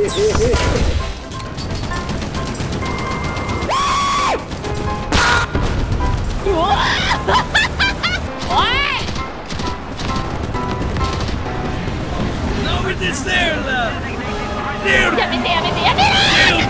Over this there, love. Dude. やめてやめてやめろ。